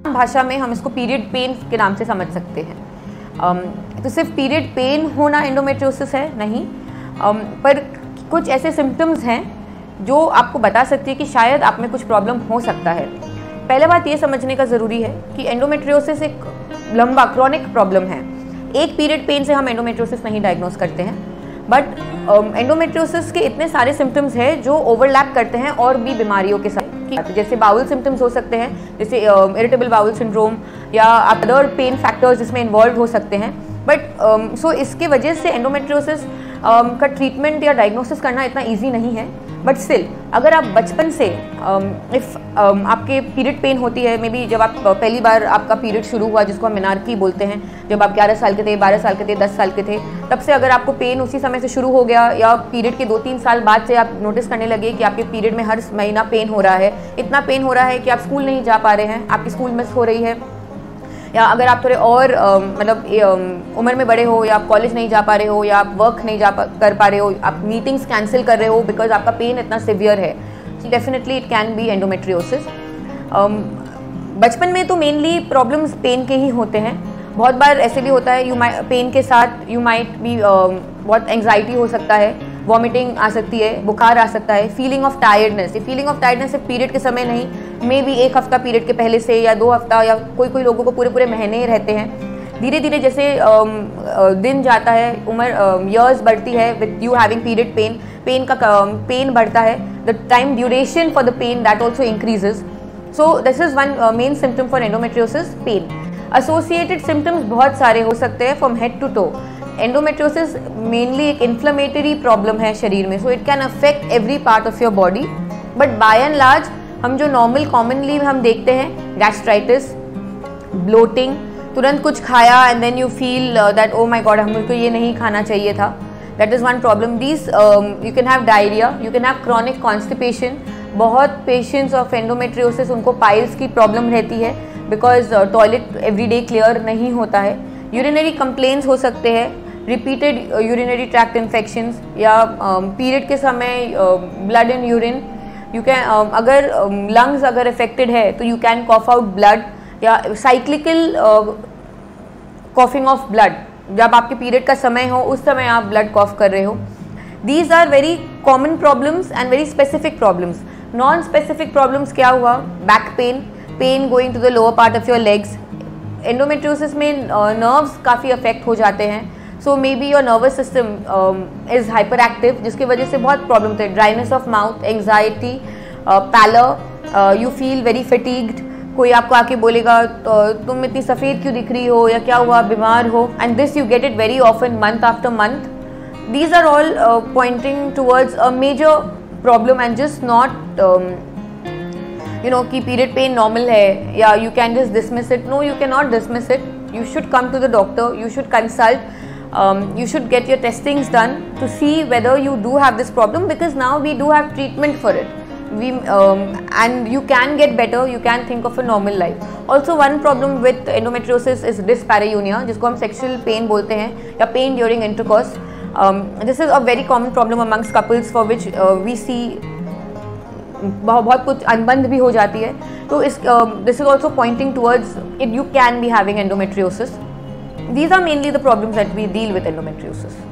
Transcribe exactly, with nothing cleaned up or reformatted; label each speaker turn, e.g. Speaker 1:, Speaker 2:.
Speaker 1: भाषा में हम इसको पीरियड पेन के नाम से समझ सकते हैं। um, तो सिर्फ पीरियड पेन होना एंडोमेट्रियोसिस है नहीं, um, पर कुछ ऐसे सिम्टम्स हैं जो आपको बता सकती है कि शायद आप में कुछ प्रॉब्लम हो सकता है। पहले बात ये समझने का ज़रूरी है कि एंडोमेट्रियोसिस एक लंबा क्रॉनिक प्रॉब्लम है। एक पीरियड पेन से हम एंडोमेट्रियोसिस नहीं डायग्नोज करते हैं, बट एंडोमेट्रियोसिस के इतने सारे सिम्टम्स हैं जो ओवरलैप करते हैं और भी बीमारियों के साथ। जैसे बाउल सिम्टम्स हो सकते हैं, जैसे इरिटेबल बाउल सिंड्रोम या अदर पेन फैक्टर्स जिसमें इन्वॉल्व हो सकते हैं। बट सो इसके वजह से एंडोमेट्रियोसिस का ट्रीटमेंट या डायग्नोसिस करना इतना ईजी नहीं है। बट स्टिल अगर आप बचपन से इफ़ आपके पीरियड पेन होती है, मे बी जब आप पहली बार आपका पीरियड शुरू हुआ जिसको हम मेनार्की बोलते हैं, जब आप ग्यारह साल के थे, बारह साल के थे, दस साल के थे, तब से अगर आपको पेन उसी समय से शुरू हो गया या पीरियड के दो तीन साल बाद से आप नोटिस करने लगे कि आपके पीरियड में हर महीना पेन हो रहा है, इतना पेन हो रहा है कि आप स्कूल नहीं जा पा रहे हैं, आपकी स्कूल मिस हो रही है, या अगर आप थोड़े और मतलब उम्र में बड़े हो या आप कॉलेज नहीं जा पा रहे हो या आप वर्क नहीं जा पा कर पा रहे हो, आप मीटिंग्स कैंसिल कर रहे हो बिकॉज आपका पेन इतना सिवियर है, definitely it can be endometriosis. बचपन में तो मेनली प्रॉब्लम्स पेन के ही होते हैं। बहुत बार ऐसे भी होता है, यू माइ पेन के साथ यू माइट भी बहुत एंग्जाइटी हो सकता है, वॉमिटिंग आ सकती है, बुखार आ सकता है, फीलिंग ऑफ टायर्डनेस। ये फीलिंग ऑफ टायर्डनेस सिर्फ पीरियड के समय नहीं, मे बी एक हफ्ता पीरियड के पहले से या दो हफ्ता या कोई कोई लोगों को पूरे पूरे महीने रहते हैं। धीरे धीरे जैसे दिन जाता है, उम्र ईयर्स बढ़ती है with you having period pain, pain का पेन बढ़ता है, the time duration for the pain that also increases. So this is one main symptom for endometriosis, pain. Associated symptoms बहुत सारे हो सकते हैं from head to toe. Endometriosis mainly एक inflammatory problem है शरीर में, so it can affect every part of your body. But by and large हम जो नॉर्मल कॉमनली हम देखते हैं, गैस्ट्राइटिस, ब्लोटिंग, तुरंत कुछ खाया and then you feel that oh my god हमको ये नहीं खाना चाहिए था, that is one problem. This you can have diarrhoea, you can have chronic constipation. बहुत पेशेंट्स ऑफ एंडोमेट्रियोसिस उनको पाइल्स की प्रॉब्लम रहती है बिकॉज टॉयलेट एवरीडे क्लियर नहीं होता है। यूरिनरी कंप्लेंट्स हो सकते हैं, रिपीटेड यूरिनरी ट्रैक्ट इन्फेक्शंस या पीरियड uh, के समय blood in urine. You can अगर लंग्स um, अगर अफेक्टेड है तो you can cough out blood या साइक्लिकल कॉफिंग ऑफ ब्लड, जब आपके पीरियड का समय हो उस समय आप ब्लड कॉफ कर रहे हो। These are very common problems and very specific problems. Non specific problems क्या हुआ, back pain, pain going to the lower part of your legs. Endometriosis में नर्व्स uh, काफ़ी अफेक्ट हो जाते हैं, so maybe your nervous system is hyperactive, जिसकी वजह से बहुत प्रॉब्लम थे, dryness of mouth, anxiety, pallor, you feel very fatigued. कोई आपको आके बोलेगा तो तुम इतनी सफ़ेद क्यों दिख रही हो या क्या हुआ, बीमार हो, and this you get it very often month after month. These are all pointing towards a major problem and just not you know कि पीरियड पेन नॉर्मल है या you can just dismiss it. No, you can not dismiss it, you should come to the doctor, you should consult, um, you should get your testings done to see whether you do have this problem, because now we do have treatment for it. We um, and you can get better, you can think of a normal life. Also one problem with endometriosis is dyspareunia, जिसको हम sexual pain बोलते हैं या pain during intercourse. Um, this is a very common problem amongst couples for which uh, we see बहुत बहुत कुछ अनबंध भी हो जाती है। तो इस this is also pointing towards it, you can be having endometriosis. These are mainly the problems that we deal with endometriosis.